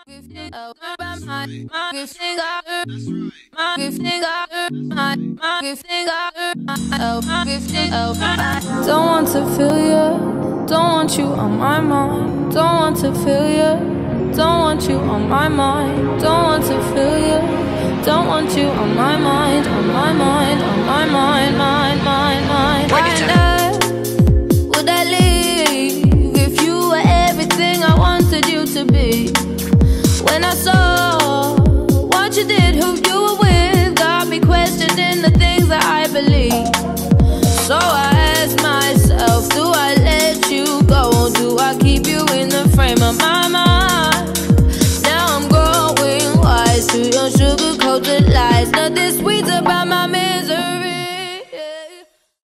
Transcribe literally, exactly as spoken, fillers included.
gifting, oh, my, my, my gifting, oh, my gifting, oh, my, my gifting, oh, my gifting, oh, my. Don't want to feel you, don't want you on my mind. Don't want to feel you, don't want you on my mind. Don't want to feel you, don't want you on my mind, on my mind, on my mind, mind, mind, mind. Right now.